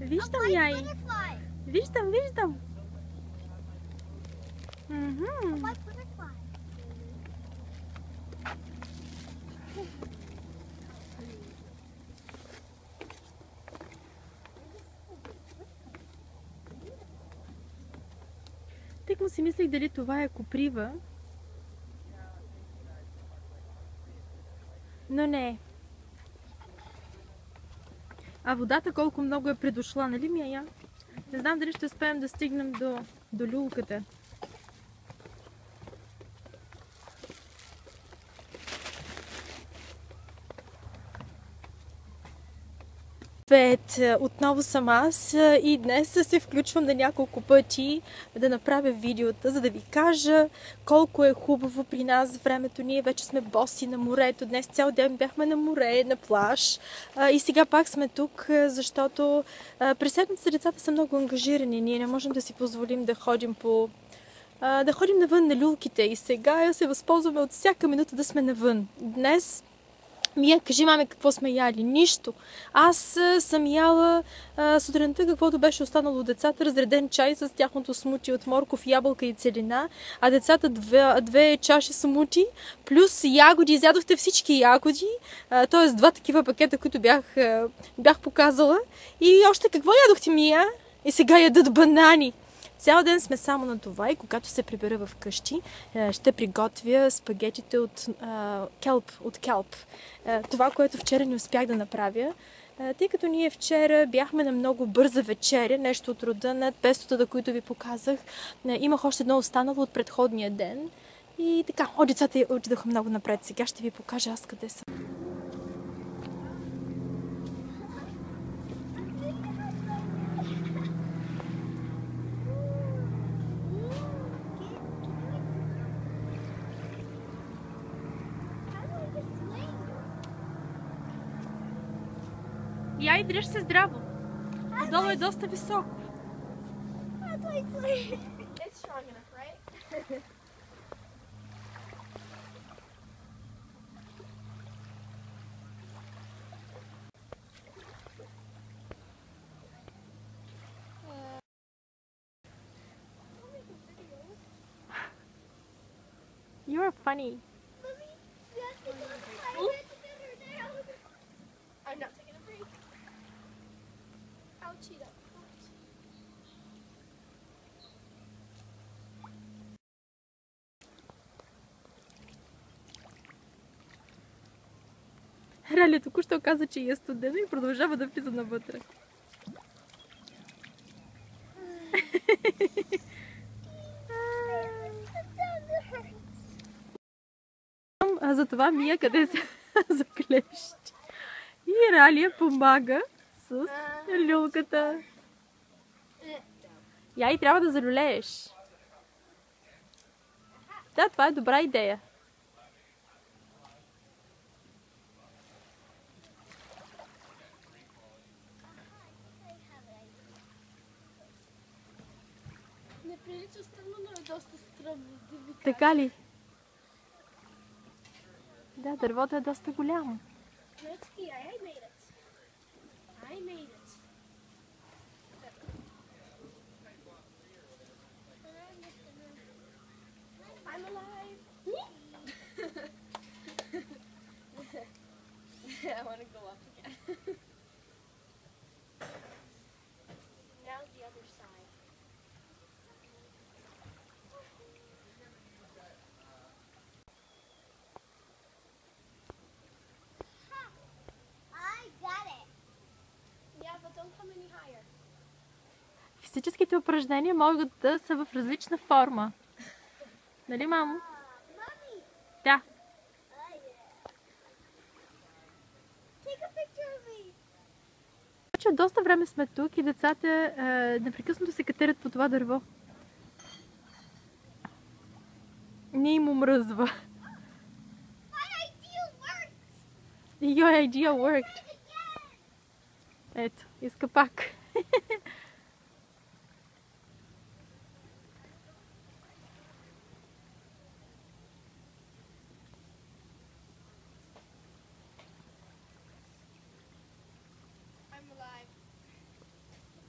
Виждам я и. Виждам, виждам. Тък му си мислех дали това е коприва. Но не е. А водата колко много е предошла, нали Мия? Не знам дали ще успеем да стигнем до люлката. Отново съм аз и днес се включвам на няколко пъти да направя видеота, за да ви кажа колко е хубаво при нас времето. Ние вече сме боси на морето. Днес цял ден бяхме на море, на плаж и сега пак сме тук, защото през седмицата децата са много ангажирани. Ние не можем да си позволим да ходим навън на люлките и сега се възползваме от всяка минута да сме навън. Днес Мия, кажи, маме, какво сме яли? Нищо. Аз съм яла сутринта каквото беше останало от децата, разреден чай с тяхното смути от морков, ябълка и целина, а децата две чаши смути, плюс ягоди. Изядохте всички ягоди, т.е. два такива пакета, които бях показала. И още какво ядохте, Мия? И сега ядат банани. Цял ден сме само на това и когато се прибера в къщи, ще приготвя спагетите от келп. Това, което вчера не успях да направя, тъй като ние вчера бяхме на много бърза вечеря, нещо от рода на пестотата, които ви показах. Имах още едно останало от предходния ден. И така, децата отидоха много напред. Сега ще ви покажа аз къде съм. Я и дръж се здраво. Отдолу е доста високо. You are funny. I'm not taking a break. I'll cheat up. Рали току-що каза, че е студено и продължава да влиза навътре. Затова Мия къде се заклещи. И Ралия помага с люлката. Я и трябва да залюлееш. Да, това е добра идея. Не прилича странно, но е доста стръмно. Така ли? Да, дървото е доста голямо. I made it. I made it. I'm alive. I want to go up again. Now the other side. I got it. Yeah, but don't come any higher. Физическите упражнения могат да са в различна форма. Нали, мамо? Да. От доста време сме тук и децата непрекъснато се катерят по това дърво. Не им омръзва. Your idea worked. Ето, иска пак. I'm alive.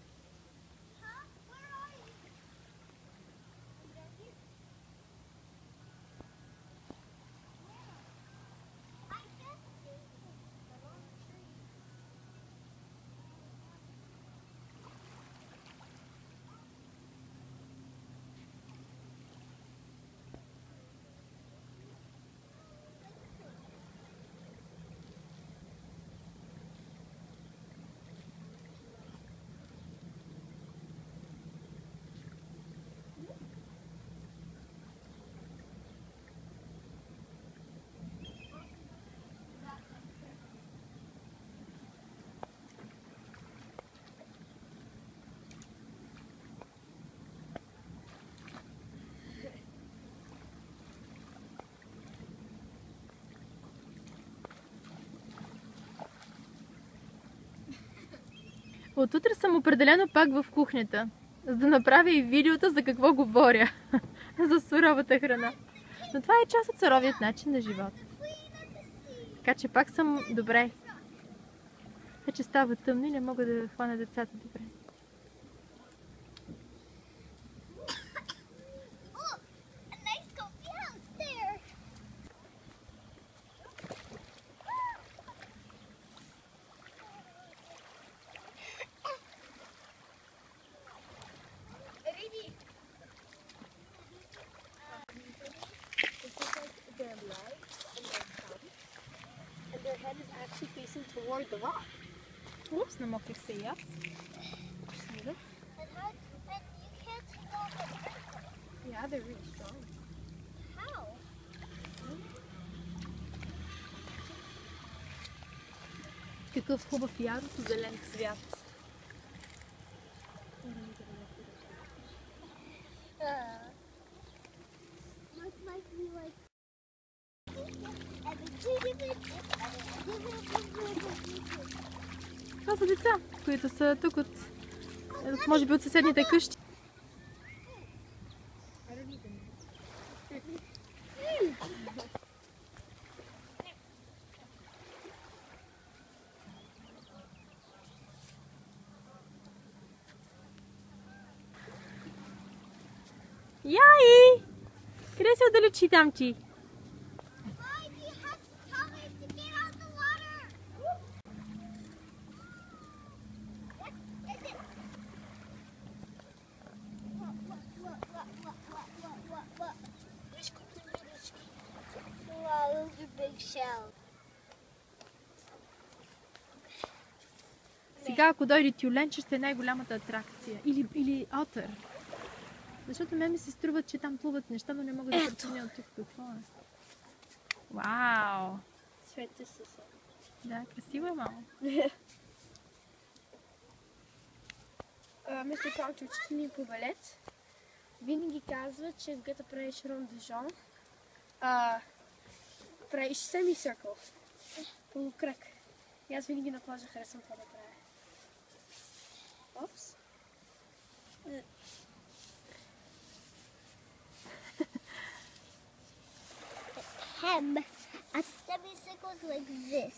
От утре съм определено пак в кухнята, за да направя и видеото за какво говоря. За суровата храна. Но това е част от суровият начин на живот. Така че пак съм добре. Вече става тъмно и не мога да хвана децата добре. Their head is actually facing toward the rock. Упс, намокрих се и аз. And you can't take off an earthquake. Yeah, they're really strong. How? Какъв хубав ярко-зелен цвят. Looks like we like. Това са деца, които са тук от, може би от съседните къщи. Яй! Къде се отдалечи там ти? Wow, those are big shells. Сега, ако дойде тюленче, ще е най-голямата атракция. Или отър. Защото мен ми се струва, че там плуват неща, но не мога да преценя от тук какво е. Вау! Свети се. Да, красиво е малко. Мисля, че учителят ни по балет винаги казва, че когато правиш рондежон, правиш семисъркъл. Полукръг. И аз винаги на плажа харесвам това да правя. Опс. A semicircle is like this.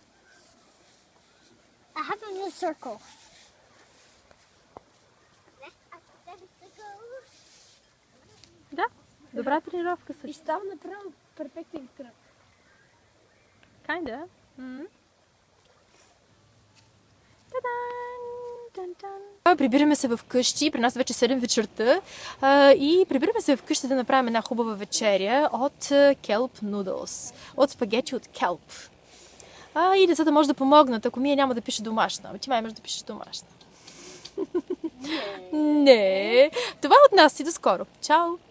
A half of a circle. A semicircle. Да, добра тренировка И също. става направо перфектен кръг. Kinda. Прибираме се в къщи, при нас вече 7 вечерта и прибираме се в къщи да направим една хубава вечеря от келп noodles, от спагети от келп. И децата може да помогнат, ако Мия няма да пише домашна. Ти май имаш да пишеш домашна. Не. Това е от нас и до скоро. Чао!